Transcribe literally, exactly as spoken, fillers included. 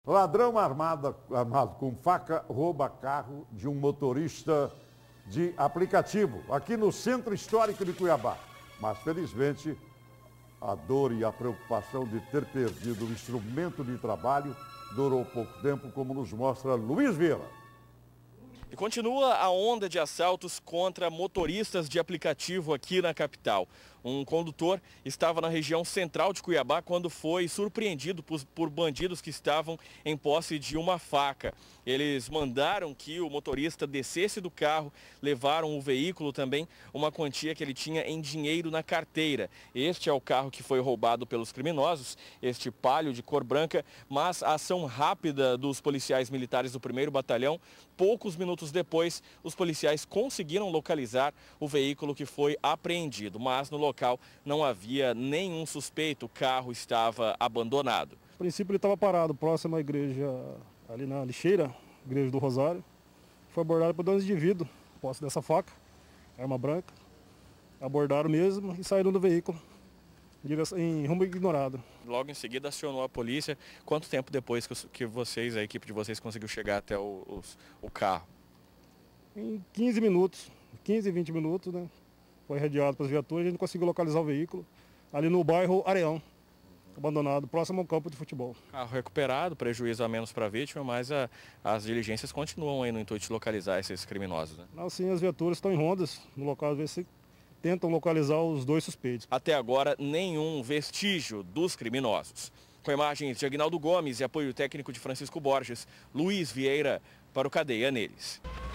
Ladrão armado, armado com faca rouba carro de um motorista de aplicativo aqui no Centro Histórico de Cuiabá. Mas, felizmente, a dor e a preocupação de ter perdido o instrumento de trabalho durou pouco tempo, como nos mostra Luiz Vieira. E continua a onda de assaltos contra motoristas de aplicativo aqui na capital. Um condutor estava na região central de Cuiabá quando foi surpreendido por, por bandidos que estavam em posse de uma faca. Eles mandaram que o motorista descesse do carro, levaram o veículo também, uma quantia que ele tinha em dinheiro na carteira. Este é o carro que foi roubado pelos criminosos, este Palio de cor branca, mas a ação rápida dos policiais militares do primeiro batalhão, poucos minutos depois, os policiais conseguiram localizar o veículo que foi apreendido, mas no local não havia nenhum suspeito, o carro estava abandonado. A princípio ele estava parado próximo à igreja, ali na lixeira, igreja do Rosário. Foi abordado por dois indivíduos, posse dessa faca, arma branca. Abordaram mesmo e saíram do veículo, em rumo ignorado. Logo em seguida acionou a polícia. Quanto tempo depois que vocês, a equipe de vocês, conseguiu chegar até o, os, o carro? Em quinze minutos, quinze, vinte minutos, né? Foi radiado para as viaturas, a gente conseguiu localizar o veículo ali no bairro Areão, abandonado, próximo ao campo de futebol. Carro recuperado, prejuízo a menos para a vítima, mas a, as diligências continuam aí no intuito de localizar esses criminosos, né? Não, sim, as viaturas estão em rondas no local, às vezes tentam localizar os dois suspeitos. Até agora, nenhum vestígio dos criminosos. Com imagens de Aguinaldo Gomes e apoio técnico de Francisco Borges, Luiz Vieira para o Cadeia Neles.